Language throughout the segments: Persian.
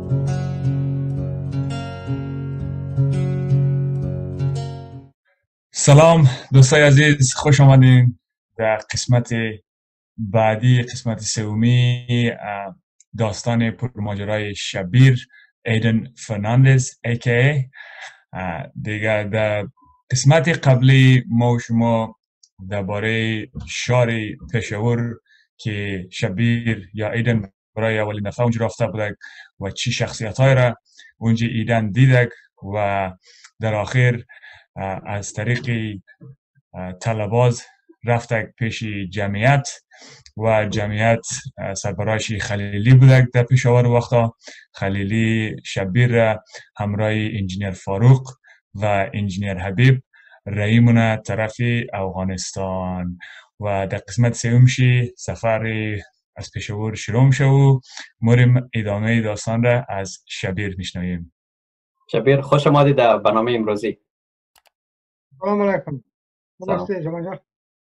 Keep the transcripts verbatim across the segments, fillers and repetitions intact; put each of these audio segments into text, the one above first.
سلام دوستای عزیز، خوش آمدین در قسمت بعدی، قسمت سومی داستان پرماجرای شبیر ایدن فرناندز ای کی ای. دیگه در قسمت قبلی ما و شما درباره شهر پشاور که شبیر یا ایدن برای اولین دفعه اونجا رفته بودک و چی شخصیت های را اونجا ایدن دیدک و در آخر از طریق طلباز رفته پیش جمعیت و جمعیت سربراهش خلیلی بودک در پشاور وقتا. خلیلی شبیر را همراه انجینیر فاروق و انجینیر حبیب رایمونه طرف افغانستان و در قسمت سومشی سفر از پشاور شروع میشه و موریم ادامه داستان را از شبیر میشنویم. شبیر خوش آمدید در برنامه امروزی. سلام علیکم. نمسته جمع جان.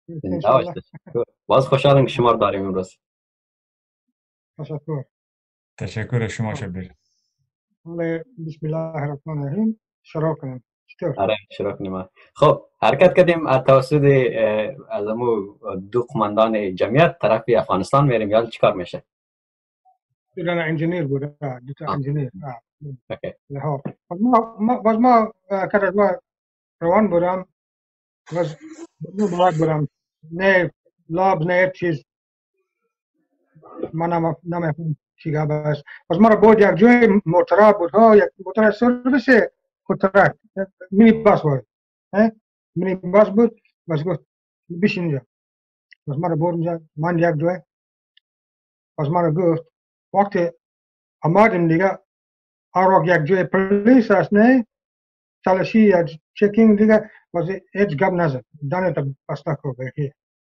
باز خوشحالم که شما رو داریم امروز. تشکر. تشکر از شما شبیر. بسم الله الرحمن الرحیم. شروع کنیم. چطور؟ آره شروع کنیم. خب حرکت کردیم توسط از امو دو قماندان جمعیت طرف افغانستان میریم یا چیکار میشه؟ دیدن انجینیر بوده. دو تا انجینیر. اوکی. ها. ما باز ما کار ما روان بودم. باز باید بودم. نه لاب نه چیز. من نم نمیفهم چیکار باز. باز ما رو بود یک جای موتورا بود ها یک موتور سرویس کوترک مینی باس بود. ها مینی باس بود. باز گفت بشین اینجا. باز ما رو بود اینجا من یک جای. باز ما رو گفت وقتی آمدیم دیگه آروک یک جای پلیس هست نه تلاشی یا چکینگ دیگه باز هیچ گپ نزد دانه تا بسته کو بکی.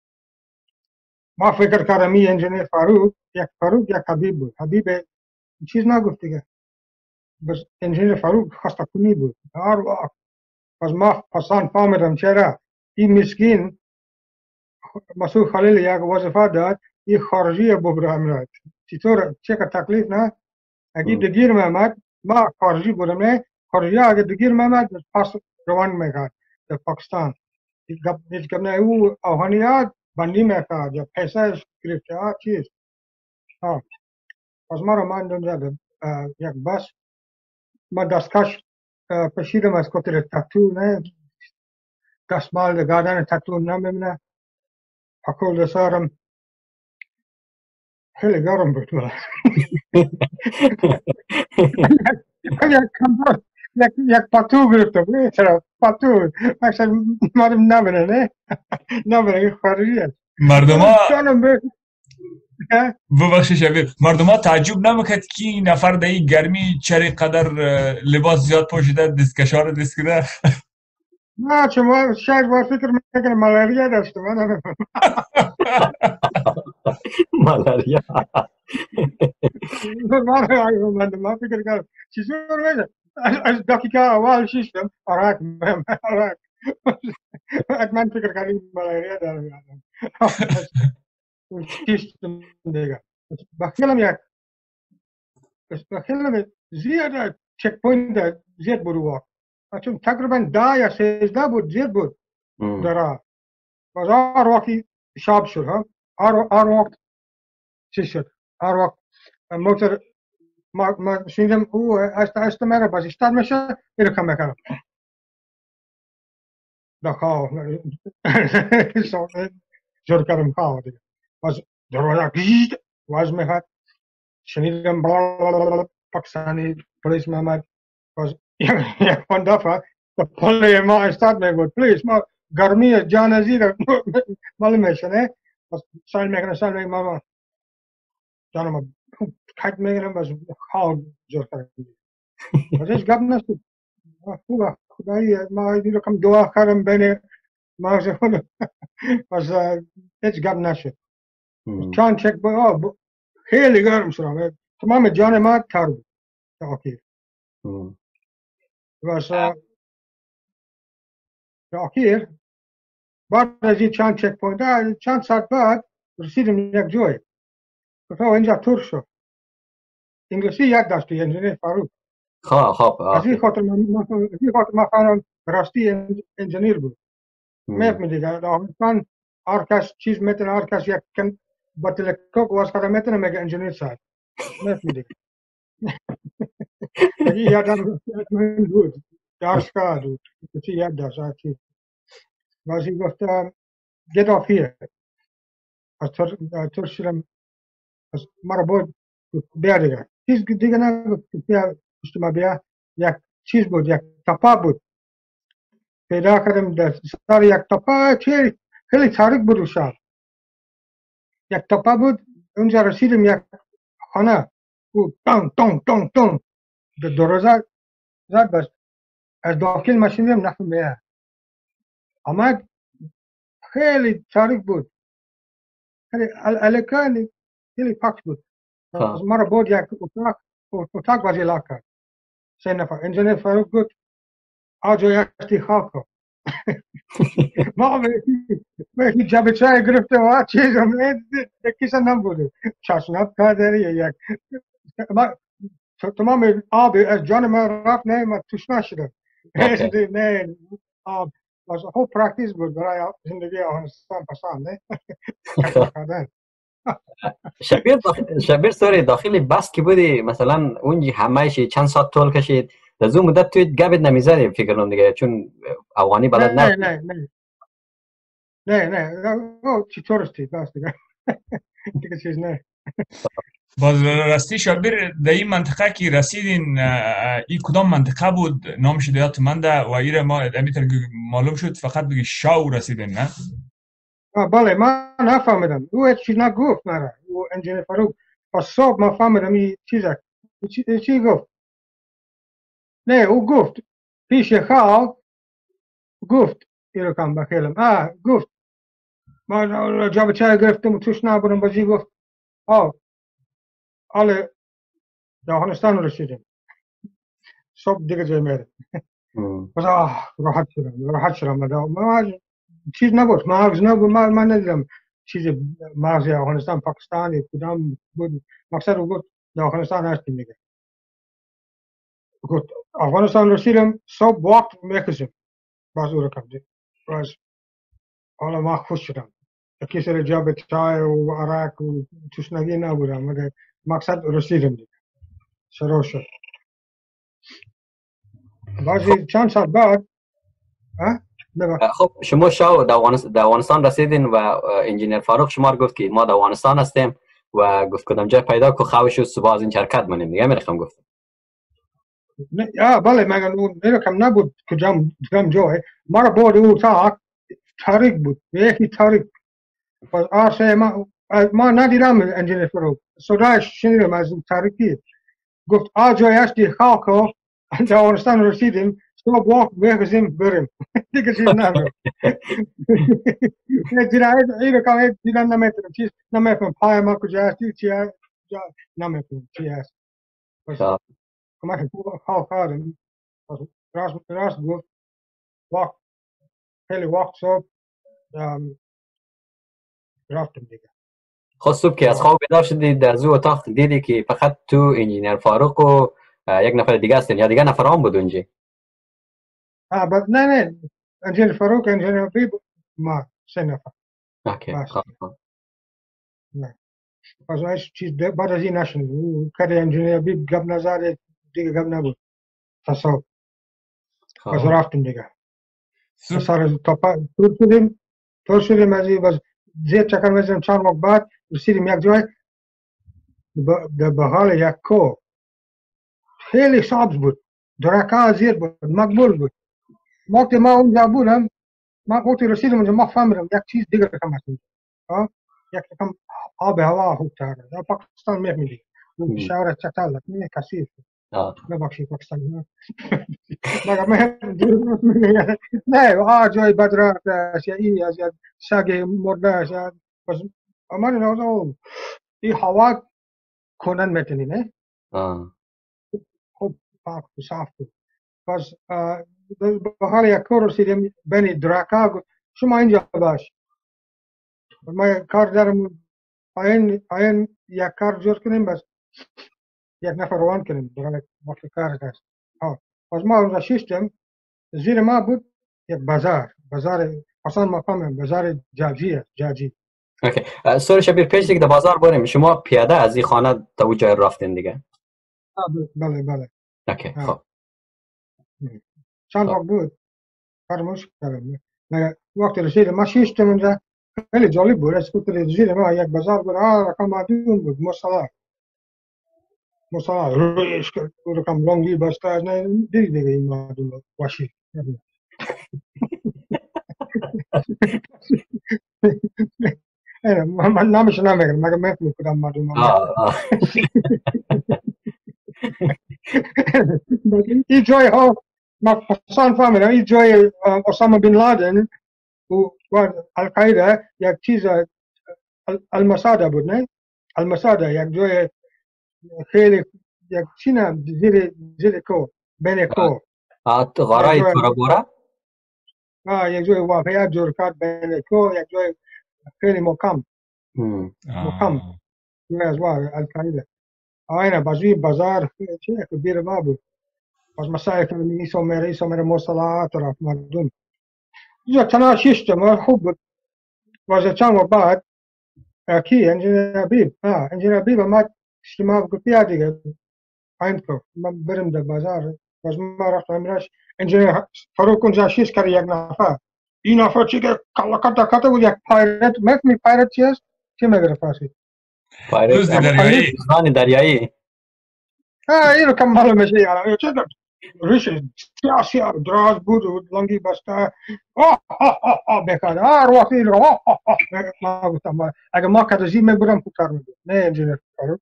ما فکر کردم این انجینیر فاروق یک فاروق یک حبیب بود. حبیب چیز نگفت دیگه. بس انجینیر فاروق خسته کنی بود. هر وقت باز ما پسان فهمیدم چرا این مسکین مسعود خلیل یک وظیفه داد این خارجی ببرم راد. چطور چه که تکلیف نه اگه دگیر محمد ما خارجی بودم نه خارجی اگه دگیر محمد پس روان میکرد در پاکستان هیچ گپ نه او افغانیات بندی میکرد یا پیسهش گرفته ها چیز ها. پس ما رو ماندم زد یک بس ما دستکش پشیدم از کتر تتو نه دستمال گردن تتو نمیمونه پکول دسارم خیلی گرم بود یک یک پاتو گرفته بود چرا پاتو اصلا مردم نبینه نه نبینه خارجی است مردم ها ببخشید شبیر مردم ها تعجب نمیکرد که این نفر در این گرمی چرا قدر لباس زیاد پوشیده دستکشار دست کرده؟ نه چون ما شاید با فکر میکنم ملاریا داشته من نمیفهم ملاریا ما فکر کردم چیزور میشه از دقیقه اول شیشتم عراق عراق من فکر کردم ملاریا دارم شیشتم دیگه بخیلم یک بخیلم زیاد چک پوینت زیاد بود وقت چون تقریبا ده یا سیزده بود زیاد بود درا باز هر وقتی شاب شد ها هر وقت چی شد هر وقت موتور ما ما شنیدم او است است میره باز استاد میشه میره کم میکنه دخاو جور کردم خواه دیگه باز دروازه گیج واز میخواد شنیدم پاکستانی پلیس محمد باز یک پنج دفعه پلی ما استاد میگود پلیس ما گرمی جان زیر معلوم میشه نه باز سال میکنه سال میکنه ماما جانم کٹ میگیرم باز خواه جور کردم باز هیچ گپ نشد خوبه خدایی ما دیگه کم دعا کردم بین ما خودم باز هیچ گپ نشد چند چک با خیلی گرم شدم تمام جان ما تر بود تا آخر باز تا آخر بعد از این چند چک پوینت چند ساعت بعد رسیدم یک جای گفتم اینجا تور شد انگلیسی یاد داشتی انجینیر فاروق. خب خب از این خاطر من از این خاطر من فهمیدم راستی انجینیر بود. میفهمی دیگه داستان هر کس چیز میتونه هر کس یک کن با تلکوک واسطه میتونه میگه انجینیر صاحب. میفهمی دیگه. این یادم بود دانشگاه بود. چی یاد داشت چی. واسه گفتم get off here. از تر تر شدم از مرا بود بیا دیگه. چیز دیگه نه بیا اجتماع بیا یک چیز بود یک تپا بود. پیدا کردم در سر یک تپا چی خیلی تاریک بود شهر. یک تپا بود اونجا رسیدم یک خانه بود تون تون تون تون در دروازه زد بس از داخل ماشین دیدم نفهمیدم آمد خیلی تاریک بود خیلی الکانی خیلی پاک بود از مرا بود یک اتاق اتاق بازی لاک کرد سه نفر انجینیر فاروق گفت آجا یکتی خواب کن ما به جب چای گرفتم و چیز کسی نبوده چشناب کرداری یک تمام آب از جان من رفت نه من توش نشدم نه آب was a whole practice بود برای زندگی افغانستان پسند نه کشف کردن شبیر داخل شبیر سوری داخل بس که بودی مثلا اونجی همهش چند ساعت طول کشید در زون مدت توی گبت نمیزدی فکر کنم دیگه چون افغانی بلد نه نه نه نه نه او چی تورستی بس دیگه دیگه چیز نه باز راستی شبیر در این منطقه که رسیدین این کدام منطقه بود نامش دیات من ده و ایره ما امیتر معلوم شد فقط بگی شاو رسیدین نه؟ بله من نفهمیدم او هیچ چیز نگفت مرا او انجینیر فاروق پس صبح من فهمیدم این چیزه چی گفت نه او گفت پیش خال گفت این رو کم بخیلم آه گفت ما جاب چای گرفتم و توش نبودم بازی گفت آه آله در افغانستان رسیدیم صبح دیگه جای میره بس آه راحت شدم راحت شدم ما چیز نبود مغز نبود من من ندیدم چیز مغز افغانستان پاکستان کدام بود مقصد رو گفت در افغانستان هستیم دیگه گفت افغانستان رسیدم صبح وقت میکشیم باز او رکم دید باز حالا ما خوش شدم کسی را جاب چای و عراق و تشنگی نبودم مگر مقصد رسیدم دیگه شروع شد بعضی چند ساعت بعد خب شما شاو در افغانستان رسیدین و انجینیر فاروق شما گفت که ما در افغانستان هستیم و گفت کدام جای پیدا که خواه شد صبح از این شرکت منیم دیگه میرخم گفتم آه بله مگر اون میرکم نبود کجام کجام جای ما را بود او تا تاریک بود یکی تاریک پس آرسه ما ما ندیدم انجینیر فاروق صدایش شنیدم از اون تاریکی گفت آجای هستی خاکو در افغانستان رسیدیم صبح وقت بگذیم بریم دیگه چیز نگفت دیدن این رکام دیدن نمیتونم چیز نمیتونم پای ما کجا هستی چی هست نمیتونم چی هست کمک خواه کردم راست راست گفت وقت خیلی وقت صبح رفتم دیگه خب صبح که از خواب بیدار شدی در زو اتاق دیدی که فقط تو انجینیر فاروق و یک نفر دیگه هستین یا دیگه نفر هم بود اونجا آه بس نه نه انجینیر فاروق انجینیر بیب ما سه نفر اوکی خب نه پس هیچ چیز بعد از این نشنید کار انجینیر بیب گپ نزد دیگه گپ نبود تا صبح پس رفتیم دیگه سر تاپا تور شدیم تور شدیم از این بس زیر چکر میزنیم چند وقت بعد رسیدیم یک جای در بغل یک کوه خیلی سبز بود درکا زیر بود مقبول بود وقتی ما اونجا بودم ما وقتی رسیدم اونجا ما فهمیدم یک چیز دیگه رقم هست ها یک رقم آب هوا خوب تاره در پاکستان میفهمیدی اون شهر چتال نه کثیف ببخشید پاکستان مگر من نه آ جای بدرخت است یا این از یا سگ مرده است یا بس اما نه این هوا کنن میتونی نه خوب پاک و صاف بود پس به حال یک کار رسیدیم بین دراکا شما اینجا باش ما کار دارم پایین پایین یک کار جور کنیم بس یک نفر روان کردیم برای وقت کار است. ها از ما اونجا سیستم زیر ما بود یک بازار بازار اصلا مقام بازار جاجی است جاجی. اوکی سوری شبیر پیش دیگه در بازار بریم شما پیاده از این خانه تا اون جای رفتین دیگه. بله بله. اوکی خب. چند وقت بود فراموش کردم. وقت رسید ما شیشتم اونجا خیلی جالب بود. اسکوتر زیر ما یک بازار بود. آه رقم معدوم بود مصلا مصلا رویش کرد رقم لنگی بسته از نه دیگه دیگه این معدوم واشی. اینا من نامش نمیگم مگه میتونی کدام معدوم آه این جای ها ما حسان فهمیدم این جای اسامه بن لادن و القاعده یک چیز المساده بود نه المساده یک جای خیلی یک چی نام زیر زیر کو بین کو آه غارای تورا بورا آه یک جای واقعیت جور کرد بین کو یک جای خیلی مقام مقام جای از وار القاعده آینه بازوی بازار چی کبیر ما بود از مسائل که میسو میره ایسو میره مصطلحات را مردم یا تناشیشت ما خوب بود واجه چند و بعد کی انجینیر بیب ها انجینیر بیب ما اجتماع بکتی دیگه عندكم ما برم در بازار باز ما رفتم میراش انجینیر فاروق اونجا شیش کرد یک نفر این نفر چی که کلا کتا کتا بود یک پایرت میکنی پایرت چی است چی میگره فارسی پایرت دریایی زنان دریایی ها اینو کم معلوم میشه یارا چه ریش سیاه سیاه دراز بود و لنگی بسته آه آه آه آه بکرد آه رواقی رو آه آه آه ما گفتم اگه ما کدازی میبرم خوب کار میدونم نه انجینیر فاروق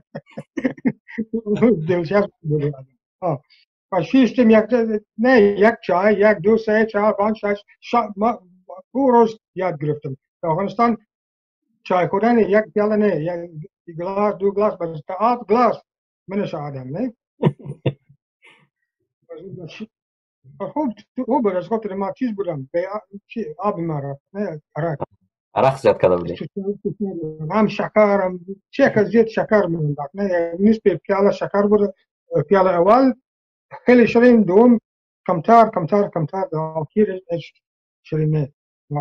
دلچسب بود آه و شیشتم یک نه یک چای یک دو سه چهار پنج شش ما او روز یاد گرفتم در افغانستان چای خوردن یک پیاله نه یک گلاس دو گلاس بس تا آب گلاس منش آدم نه خوب خوب بود از خاطر ما چیز بودم به چی آب ما رفت نه عرق عرق زیاد کرده بودی هم شکر هم چه که زیاد شکر میداد نه نسبت پیاله شکر بود پیاله اول خیلی شیرین دوم کمتر کمتر کمتر در آخر شیرینه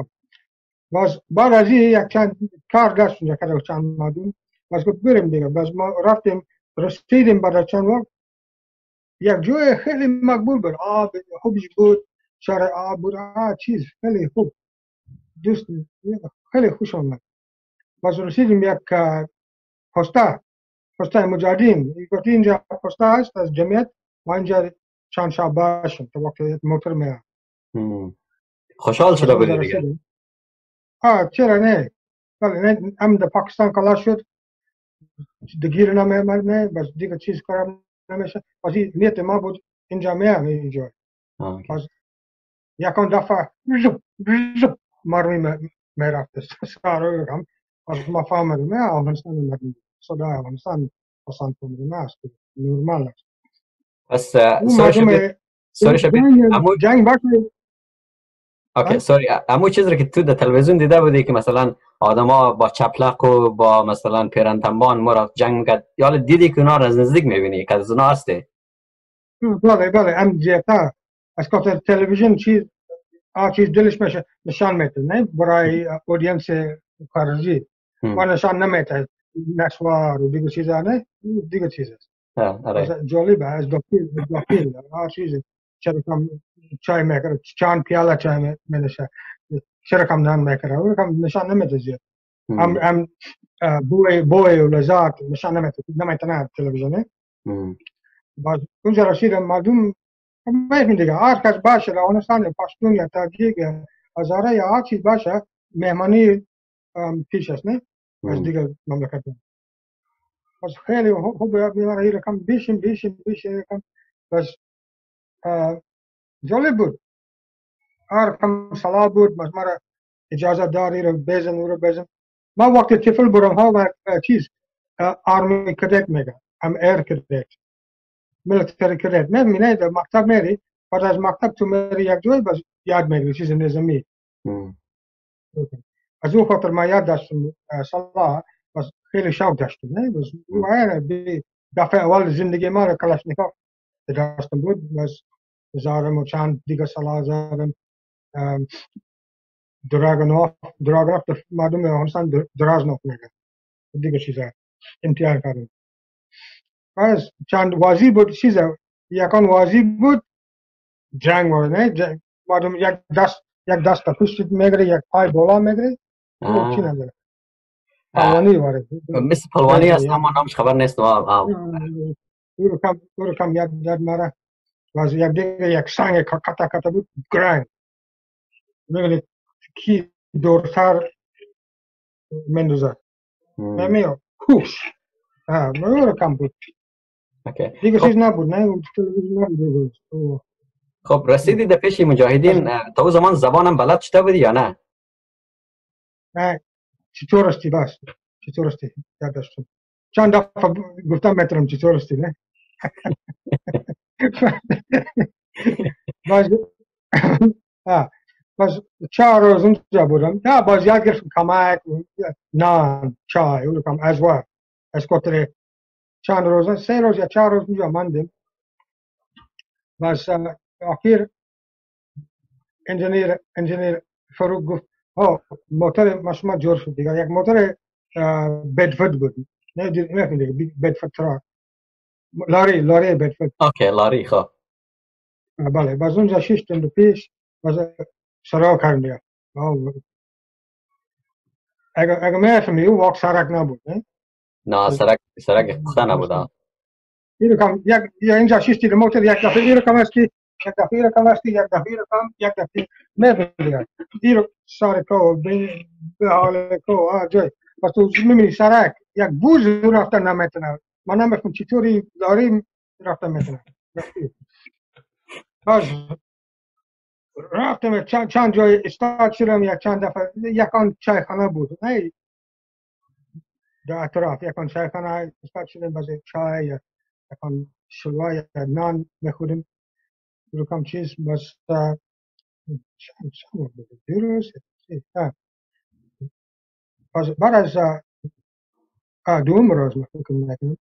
باز بعد از این یک چند کار داشت اونجا کرده چند مادون باز گفت بریم دیگه باز ما رفتیم رسیدیم بعد چند وقت یک جای خیلی مقبول بود آب خوبش بود شهر آب بود آه چیز خیلی خوب دوست خیلی خوش آمد باز رسیدیم یک پسته پسته مجاهدین گفت اینجا پسته هست از جمعیت و اینجا چند شب باشم تا وقت موتور میاد خوشحال شده بودی دیگه آه چرا نه ولی نه هم در پاکستان کلا شد دیگه نمیاد نه بس دیگه چیز کارم نمیشه باز نیت ما بود اینجا میام اینجا باز یکان دفعه زب زب مروی میرفت سارو هم باز ما فهمیدیم نه افغانستان میدیم صدای افغانستان پسند کنیم است نورمال است بس سوری شبیر سوری شبیر جنگ باشه اوکی سوری امو چیزی که تو در تلویزیون دیده بودی که مثلا آدما با چپلق و با مثلا پیرنتنبان ما را جنگ میکرد یا دیدی که اونا را از نزدیک میبینی که از اونا هستی بله بله ام جیتا از خاطر تلویزیون چیز آ چیز دلش میشه نشان میده نه برای اودینس خارجی و نشان نمیده نسوار و دیگه چیزا نه دیگه چیز است جالبه از داخل داخل آ چیز چرا کم چای میکره چند پیاله چای میشه چرا کم نان میکره اون کم نشان نمیده زیاد ام ام بوی بوی و لذات نشان نمیده نمیتونه تلویزیون باز اونجا رسیدم مردم میگن دیگه هر کس باشه در افغانستان پشتون یا تاجیک یا هزاره یا هر چیز باشه مهمانی پیش است نه از دیگه مملکت بس خیلی خوب میمونه این رقم بیشیم بیشیم بیشیم رقم بس جالب بود هر رقم صلاح بود بس مرا اجازه داری رو بزن او رو بزن ما وقت طفل برم ها و چیز آرمی کدت میگه ام ایر کدت ملتری کدت نمی‌بینی در مکتب میری بعد از مکتب تو میری یک جای بس یاد میگیری چیز نظامی از اون خاطر ما یاد داشتم صلاح بس خیلی شوق داشتم نه بس دفعه اول زندگی ما رو کلاشنیکوف به دستم بود. بس زارم و چند دیگه سلاح زارم. دراگونوف دراگونوف مردم افغانستان درازنوف میگن. دیگه چیزا امتحان کردم. بس چند واژی بود چیزا یکان واژی بود جنگ بود نه جنگ. مردم یک دست یک دست تا پشت میگیره یک پای بالا میگیره. او چی نداره. پلوانی وارد. مثل پلوانی هست اما نامش خبر نیست. او رو کم او رو کم یک داد مرا. باز یک دیگه یک سنگ کتا کتا بود گرنگ. میگه کی دورتر مندوزه. نمیو کوش. آه او رو کم بود. دیگه چیز نبود نه تلویزیون نبود. خب رسیدی در پیش مجاهدین تا اون زمان زبانم بلد شده بودی یا نه؟ نه چطور استی بس چطور استی یادداشتم چند دفعه گفتم میتونم چطور استی نه باز آه باز چهار روز اونجا بودم تا باز یاد گرفتم کمک نان چای اون کم ازوا از کتره چند روز سه روز یا چهار روز اونجا ماندیم. باز آخر انجینیر انجینیر فاروق گفت ها موتور ماشما جور شد دیگه. یک موتور بدفورد بود نه دیگه نه دیگه بدفورد تراک لاری لاری بدفورد. اوکی لاری. خب بله باز اونجا شش تن پیش باز سراغ کردیم. اگه اگه میفهمی او واقع سرک نبود نه نه سرک سرک پخته نبود. این رقم یک یا اینجا شش تن موتور یک دفعه این رقم است که یک دفعه این رقم است که یک دفعه این رقم یک دفعه میفهمی این رو سر کو به حال کو آ جای پس تو میبینی سرک یک بوز رفتن نمیتونه. من نمیفهم چطوری داریم رفتن میتونه. باز رفتم چند چند جای استاد شدم یک چند دفعه یکان چایخانه بود نه در اطراف یکان چایخانه استاد شدم باز چای یکان شلوای یا نان میخوریم رو کم چیز باز چند چند بود دیروز باز بعد از دوم روز میکنم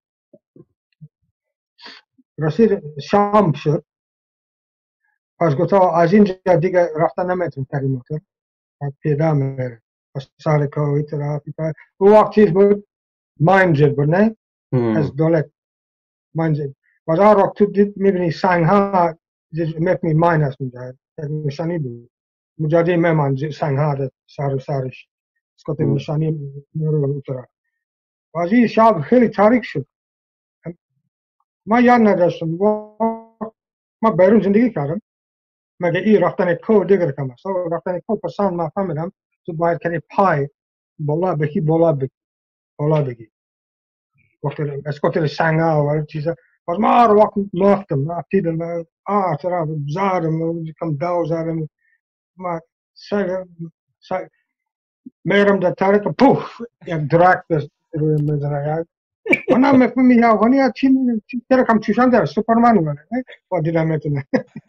رسید شام شد. باز گفتا از اینجا دیگه رفتن نمیتونم تری موتور پیدا میره باز سال کوی ترافیک او وقت چیز بود ماینجر بود نه از دولت ماینجر باز آن را تو دید میبینی سنگ ها میکنی ماین هست اونجا نشانی بود مجادی میمان سنگ ها سر و سرش اسکوت نشانی نورو اترا باز این شب خیلی تاریک شد. ما یاد نداشتم ما بیرون زندگی کردم مگه این رفتن کو دیگر کم است. رفتن کو پسان ما فهمیدم تو باید کنی پای بالا بگی بالا بگی بالا بگی وقتی اسکوت سنگ ها و چیزا باز ما رو وقت مفتم افتیدم آه طرف زارم کم دو زارم ما سر سر میرم در تاریک پوف یک درک دست روی میزنه من نمیفهمی یا افغانی ها چی چرا کم چوشان داره سوپرمن بونه با دیدم میتونه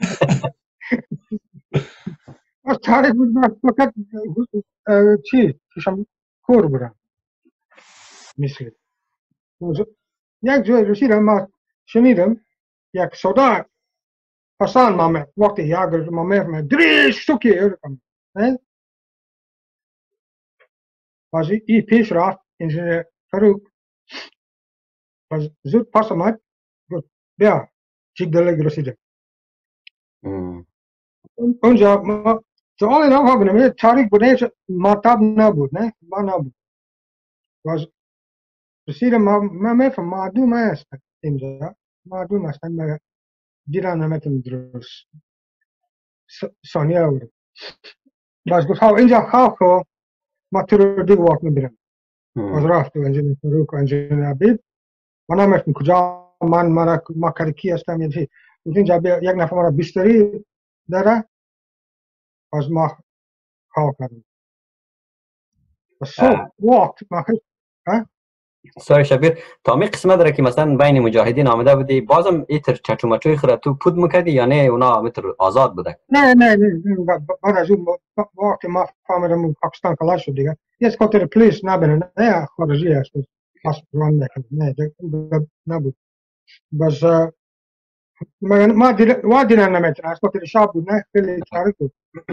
از تاریک بود فقط چی چوشان کور بودم مثل یک جای رسیدم ما شنیدم یک صدا پسان ما وقتی یاگر ما میفهمه دریش سوکی ارکم باز ای پیش رفت انجینیر فاروق باز زود پس آمد گفت بیا چیک دلگ رسیدم اونجا ما سوال نفهمیدم تاریک بود نه مطب نبود نه ما نبود باز رسیدم ما میفهم معدوم است اینجا معدوم است من دیدم نمیتونم درست ثانیه بود. باز گفت ها اینجا خواه کو ما تو رو دیگه واقع میبینم. باز رفت و انجینیر فاروق و انجینیر عبید من نمیفهم کجا من من ما کرکی هستم یا چی. اینجا یک نفر مرا بیستری داره باز ما خواه کردم بس صبح وقت ما خیلی سوی شبیر تا می قسمت داره که مثلا بین مجاهدین آمده بودی بازم ایتر چچو مچوی خود تو پود میکردی یا نه اونا میتر آزاد بوده؟ نه نه نه بعد از اون وقت ما فهمیدم پاکستان کلاش شد دیگه یه اسکوتر پلیس نبینه نه خارجی هست پاسپورت نکنه نه نبود بس ما ما دل وادينا نمتنا اسكت الشعب بدنا خیلی تاریخ بود.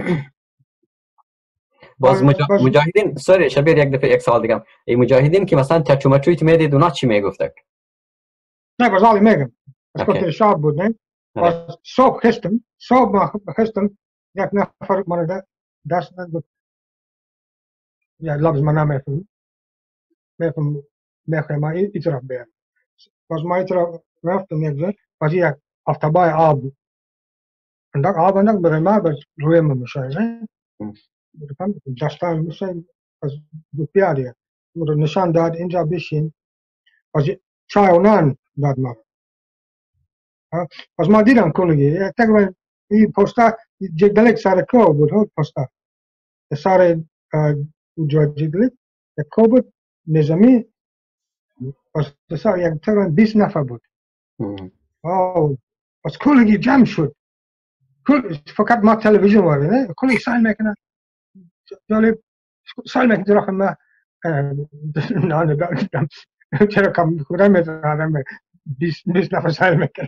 باز مجاهدین سوری شبیر یک دفعه یک سوال دیگه این مجاهدین که مثلا چچو مچویت میدید اونا چی میگفتک؟ نه باز علی میگم اسکت الشعب بود نه باز صبح خستم صبح ما خستم یک نفر من دست نگفت یا لفظ من نمیفهم میفهم میخوام ما اعتراف بیارم باز ما اعتراف رفتم یک جای باز یک افتبای آب بود اندک آب اندک برای ما باز روی ما میشه نه دستان میشه باز دو پیاده رو نشان داد اینجا بشین باز چای و نان داد ما باز ما دیدم کلگی تقریبا این پستا جگدلک سر کو بود ها پستا سر جای جگدلک یک کو بود نظامی باز سر یک تقریبا بیست نفر بود آه باز کلگی جمع شد کل فقط ما تلویزیون وارد نه کلگی سال میکنه جالب سال میکنه درخت ما نه نه چرا کم خودم میتونم بیست بیست نفر سال میکنه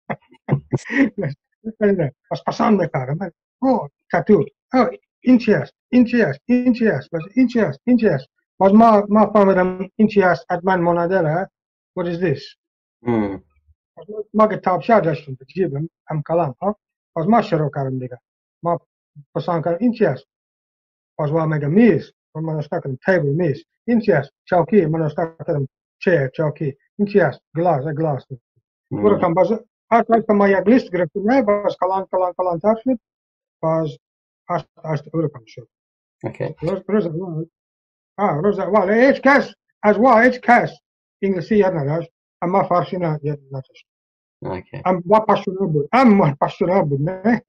باز پسند میکردم او تاتو او این چی است این چی است این چی است باز این چی است این چی است باز ما ما فهمیدم این چی است حتما منادره what is this ما کتابچه داشتم به جیبم هم کلام ها باز ما شروع کردم دیگه ما پسند کردم این چی است باز ما میگم میز من استکردم تیبل میز این چی است چوکی من استکردم چیر چوکی این چی است گلاس گلاس برو کم باز هر ما یک لیست گرفتیم نه باز کلان کلان کلان تر شد باز هشت هشت اورو کم شد روز روز اول آه روز اول هیچ کس از وا هیچ کس انگلیسی یاد نداشت اما فارسی نه یاد نداشت اما پشتونا بود اما پشتونا بود نه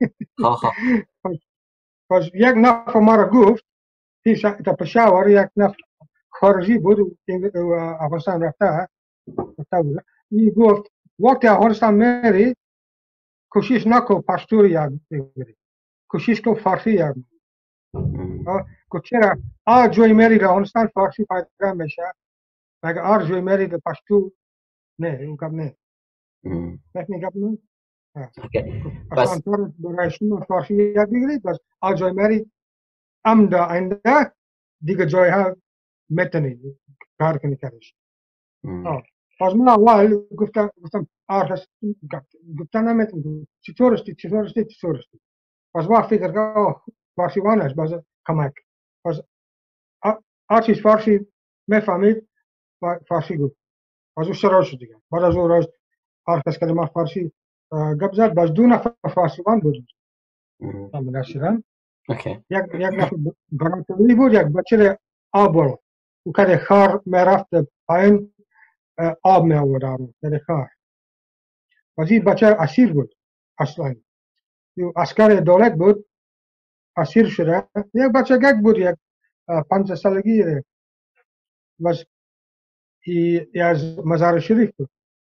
باز یک نفر ما را گفت تا پشاور یک نفر خارجی بود افغانستان رفته رفته بود این گفت وقتی افغانستان میری کوشش نکن پشتو یاد بگیری کوشش کن فارسی یاد بگیری چرا هر جای میری در افغانستان فارسی پیدا میشه مگر هر جای میری در پشتو نه اون کم نه فهمی کم نه اصلا طور برای شما فارسی یاد بگیرید بس هر جای میری امدا آینده دیگه جای ها میتونید کار کنی کارش از من اول گفتم گفتم آرش گفتم نمیتونم چطور است چطور است چطور است باز ما فکر کردم فارسی وانش باز کمک باز هر چیز فارسی میفهمید فارسی گفت باز او شروع شد دیگه بعد از اون روز هر کس که ما فارسی گپ زد باز دو نفر فارسی وان بود من نشیدم یک یک نفر برانتوی بود یک بچه آبول او که خار میرفت پایین آب می آورد در خار باز این بچه اسیر بود اصلا اسکر دولت بود اسیر شده یک بچه گک بود یک پنج سالگی باز ای از مزار شریف بود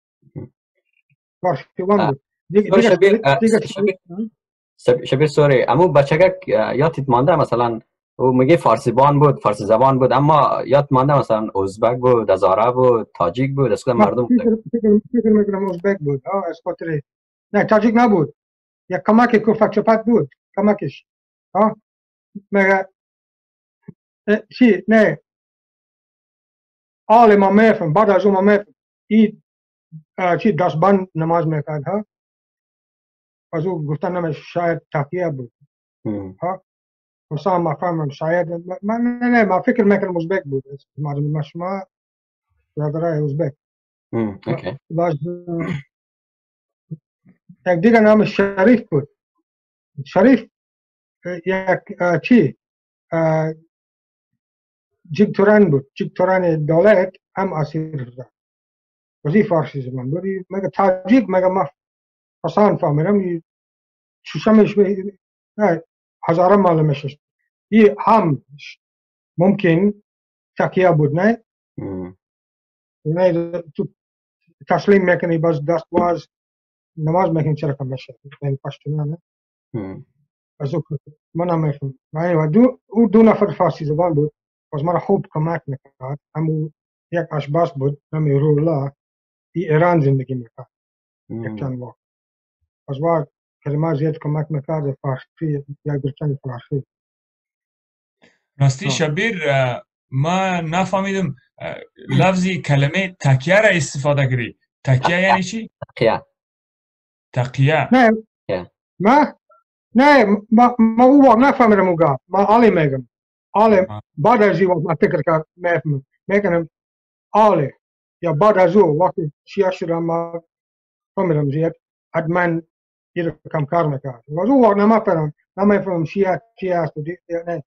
فارسیوان بود شبیر سوری امو بچگک یادت مانده مثلا او میگه فارسی بان بود فارسی زبان بود اما یاد مانده مثلا ازبک بود هزاره بود تاجیک بود از کدام مردم بود فکر میکنم ازبک بود از خاطر نه تاجیک نبود یک کمک کوفک چپت بود کمکش ها مگه چی نه آل ما میفهم بعد از اون ما میفهم این چی دستبند نماز میکرد ها از او گفتن نمیشه شاید تاکیه بود ها مثلا ما فهمم شاید من نه نه ما فکر میکنم ازبک بود مردم ما شما برادرای ازبک باز یک دیگه نام شریف بود شریف یک چی جگتوران بود جگتوران دولت هم اسیر شد وزی فارسی زبان بود مگه تاجیک مگه ما پسان فهمیدم ششمش هزاره معلومش این هم ممکن تاکیه بود نه نه تو تسلیم میکنی باز دست باز نماز میکنی چرا کم بشه این پشتونه نه از او من هم میفهم و دو او دو نفر فارسی زبان بود باز مرا خوب کمک میکرد همو یک اشباس بود نمی رولا ایران زندگی میکرد یک چند وقت. از وقت کلمه زیاد کمک میکرد فارسی یک برچن فارسی. راستی شبیر ما نفهمیدم لفظی کلمه تکیه را استفاده کردی. تکیه یعنی چی؟ تقیه. تقیه. نه ما نه ما ما او وقت نفهمیدم اوگا. ما آلی میگم. آلی بعد از این وقت ما فکر کرد میفهمم. میکنم آلی یا بعد از او وقتی شیعه شدم ما فهمیدم زیاد حتما یه کم کار میکرد. و او وقت نمیفهمم نمیفهمم شیعه چی است و نه.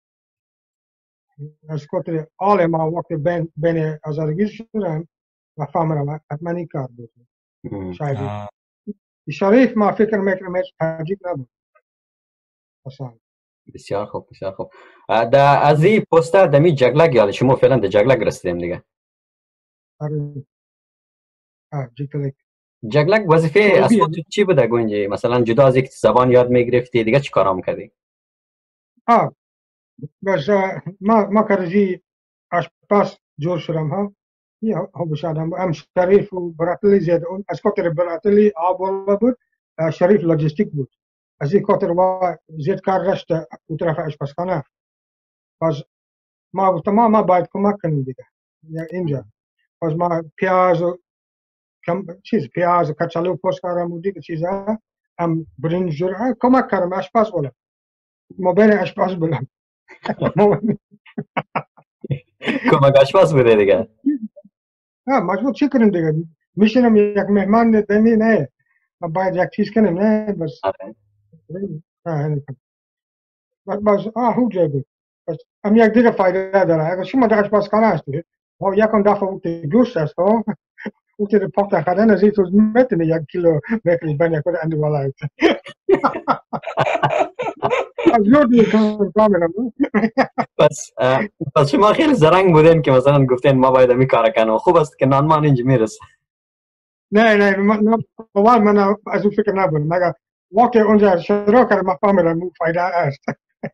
از خاطر آل ما وقتی بین بین آزادگی شدم و فهمیدم حتما این کار بود. شاید شریف ما فکر میکنم هیچ ترجیح نبود. اصلا. بسیار خوب بسیار خوب. در از این پوسته دمی جگلگ یاد شما فعلا در جگلگ رسیدیم دیگه. آره. آه جگلگ. جگلگ وظیفه اصلی تو چی بوده گنجی؟ مثلا جدا از یک زبان یاد میگرفتی دیگه چی کارا میکردی؟ آه بس ما ما کارجی آشپز جور شدم ها. یا هم شدم ام شریف و براتلی زیاد اون از خاطر براتلی آب ولا بود شریف لوجستیک بود. از این خاطر و زیاد کار داشت اون طرف آشپزخانه. باز ما تمام ما باید کمک کنیم دیگه اینجا. باز ما پیاز و کم چیز پیاز و کچالو پوست کردم و دیگه چیزا هم برنج جور کمک کردم آشپز بودم. ما بین آشپز بودم. کمک آشپز بوده دیگه. ها مجبور چی کنیم دیگه میشینم یک مهمان دمی نه ما باید یک چیز کنیم نه بس. آره. بس آه هو جابه. بس هم یک دیگه فایده داره. اگر شما در آشپزخانه هستید و یکم دفعه وقت گوشت است ها وقتی در پخت کردن از این تو میتونی یک کیلو بکری بین یک اندی والا از زور دیگه کاملا. پس پس شما خیلی زرنگ بودین که مثلا گفتین ما باید می کار کنم. خوب است که نانمان اینجا میرسه. نه نه من اول من از اون فکر نبودم مگر وقتی اونجا شروع کردم من فهمیدم فایده است.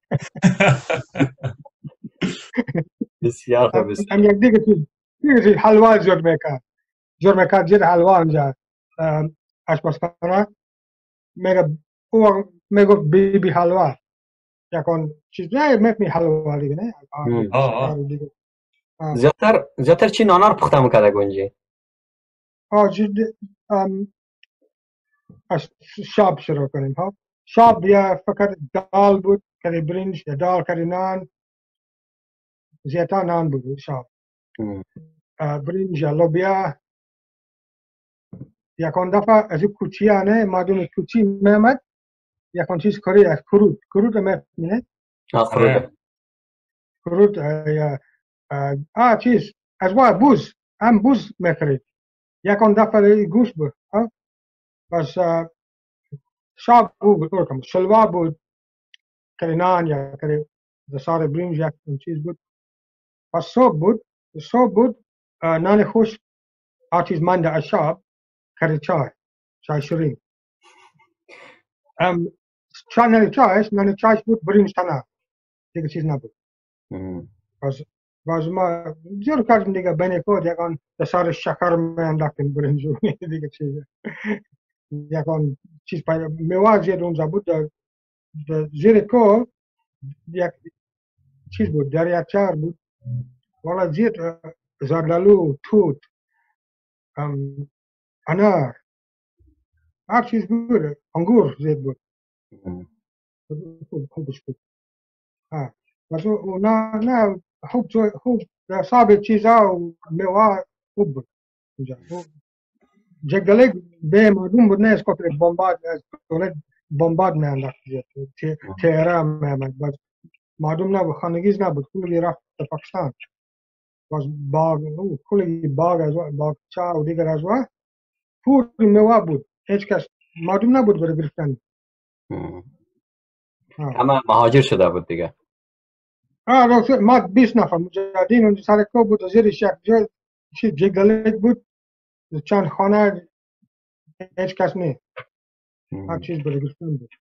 بسیار خوب است. هم یک دیگه چیز دیگه چیز حلوا جور میکرد جور میکرد جور حلوا اونجا آشپزخانه میگه او میگفت بی بی حلوا یکون چیز نه میتونی حلوا دیگه نه. زیادتر زیادتر چی نانا رو پخته میکرده گنجی؟ آه جد شاب شروع کنیم ها. شاب یا فقط دال بود کاری برنج یا دال کاری نان زیادتر نان بود شاب. برنج یا لوبیا یکان دفعه از این کوچیه نه مادون کوچی میامد یکان چیز کاری است کرود کرود میفهمید؟ آه کرود. کرود یا آه چیز از وای بوز هم بوز میخرید یکان دفعه گوشت بود ها. بس شاب بود بطور شلوا بود کاری نان یا کاری دسار برنج یک چیز بود. پس صبح بود صبح بود نان خوش آتیز مانده از شاب کاری چای چای شیرین. ام چای نان چایش نان چایش بود برنج تنها دیگه چیز نبود. باز باز ما زیاد کردیم دیگه بین خود یکان دسار شکر میانداختیم برنج دیگه چیز یکان چیز پیدا میوه زیاد اونجا بود در زیر کو یک چیز بود دریاچه بود والا زیاد زردالو توت انار هر چیز بود انگور زیاد بود خوبش بود. ها بس نه نه خوب خوب صابت چیزا و میوه خوب بود اونجا. جگلگ به مردم بود نه از خاطر بمبارد از دولت بمبارد میانداخت زیاد تهران میامد باز مردم نبود خانگیز نبود کلی رفت پاکستان باز باغ کلی باغ از باغچه و دیگر از و پور میوه بود هیچ کس مردم نبود برای گرفتن. همه مهاجر شده بود دیگه. آه ما بیست نفر مجاهدین اونجا سر کو بود زیرش یک جای چیز جگلگ بود چند خانه هیچ کس نه هر چیز برای گرفتن بود.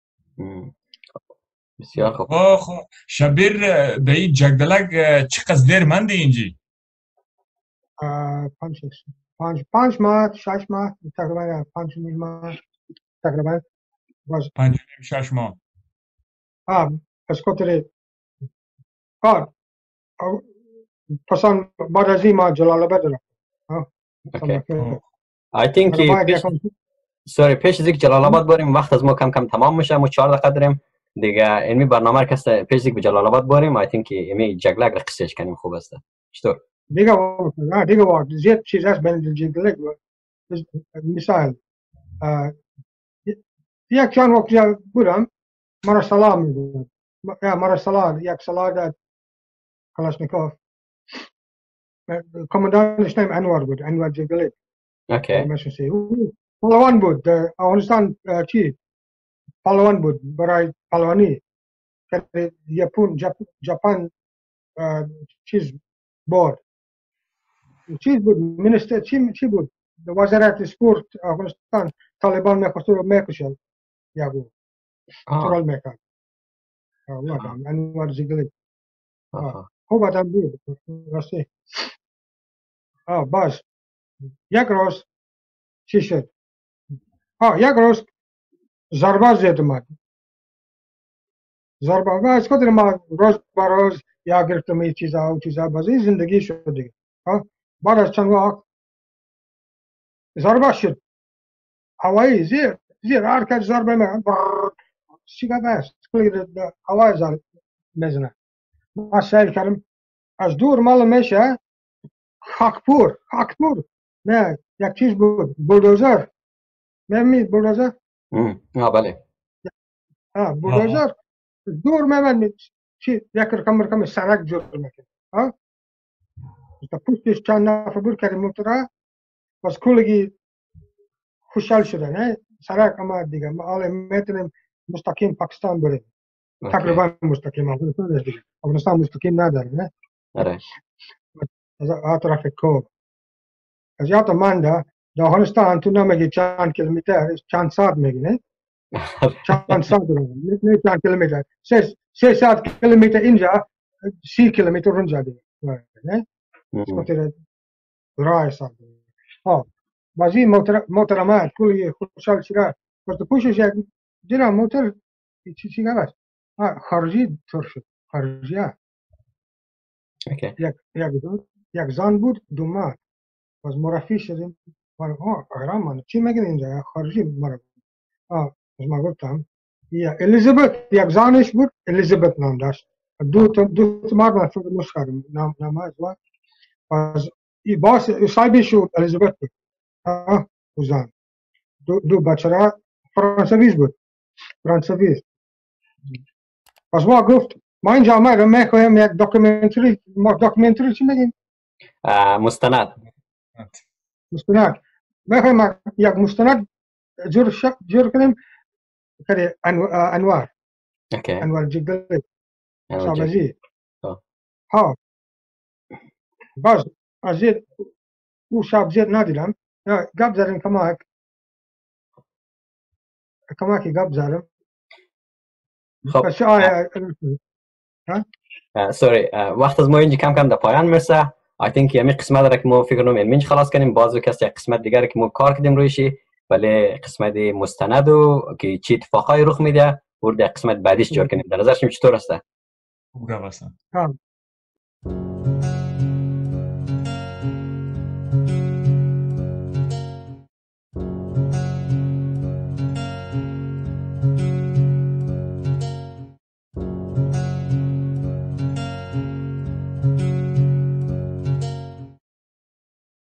بسیار خوب. خب شبیر در این جگدلک چقدر دیر مندی اینجی؟ پنج شش پنج پنج ماه شش ماه تقریبا پنج ماه تقریبا باز پنج شش ماه آه از خاطر آه پسان بعد از این ما جلال آباد رفتم. I think پیش سوری پیش از اینکه جلال آباد بریم وقت از ما کم کم تمام میشه. ما چهار دقیقه داریم دیگه. اینمی برنامه کست پیش از اینکه به جلال آباد بریم I think اینمی جگلگ را قصهش کنیم خوب است. چطور؟ دیگه نه دیگه وقت زیاد چیز هست بین جگلگ. مثال یک چند وقت بودم مرا سلام میدونم یا مرا سلام یک سلام کلاشنیکوف کماندانش نام انوار بود انوار جگلگ. اوکی. ماشي پهلوان بود افغانستان چی پهلوان بود برای پهلوانی که ژاپن ژاپن چیز بود چیز بود منستر چی چی بود وزارت سپورت افغانستان طالبان میخواست رو میکشن یا بود ترول میکرد الله انوار جگلگ خوب آدم بود راستی. آه باز یک روز چی شد؟ آه یک روز ضربه زد اومد ضربه و از خاطر ما روز به روز یا گرفتم این چیزا و چیزا بازی زندگی شد دیگه. بعد از چند وقت ضربه شد هوایی زیر زیر هر کس ضربه میکنه چیکار است کلی هوای زار میزنه. ما سعی کردم از دور معلوم میشه خاکپور خاکپور نه یک چیز بود بولدوزر می‌بینید بولدوزر؟ آه بله. آه بولدوزر دور می‌بینید چی یک رقم رقم سرک جور میکنه. ها تا پشتش چند نفر بود کردیم موتورا باز کلگی خوشحال شدن نه سرک آمد دیگه ما حالا میتونیم مستقیم پاکستان بریم تقریبا مستقیم افغانستان دیگه افغانستان مستقیم نداره نه. آره. از اطراف کوه از یاد مانده در افغانستان تو نمیگی چند کیلومتر چند ساعت میگی نه چند ساعت نه چند کیلومتر سه سه ساعت کیلومتر اینجا سی کیلومتر اونجا دیگه نه خاطر راه ساعت. ها بازی موتور موتورمات کلی خوشحال شده باز تو پوشش یک جرا موتور چی چی گفت ها خارجی تر شد خارجی ها اوکی. یک یک یک زن بود دو مرد باز مرفی شدیم ها آرام من چی میگن اینجا خارجی مرد ها از ما گفتم یا الیزابت یک زنش بود الیزابت نام داشت دو تا دو تا مرد من فکر مشکرم نام نام از و باز ای باس صاحبی شد الیزابت بود ها زن دو دو بچه را فرانسویز بود فرانسویز. پس ما گفت ما اینجا آمدیم میخوایم یک داکومنتری ما داکومنتری چی میگیم؟ مستند. مستند میخوایم یک مستند جور شک جور کنیم که انوار اوکی. انوار جگلگ شابزی ها باز از این او شاب زیاد ندیدم گپ زدیم کمک کمکی گپ زدم. خب سوری وقت از ما اینجا کم کم در پایان میرسه. I think یمی قسمت را که ما فکر کنم این منج خلاص کنیم بازو کسی قسمت دیگر که ما کار کردیم رویشی ولی قسمت مستند و که چی اتفاقای رخ میده ورد قسمت بعدیش جور کنیم. در نظر شما چطور است؟ خوب است.